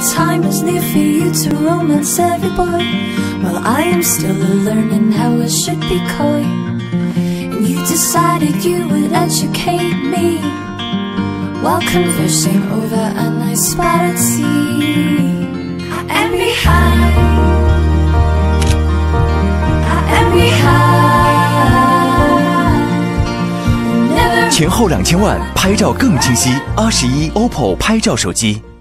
time is near for you to romance every boy, while I am still learning how I should be coy. And you decided you would educate me while conversing over a nice spot at sea. I am behind, I am behind. 前后2000万，拍照更清晰。R11 OPPO 拍照手机。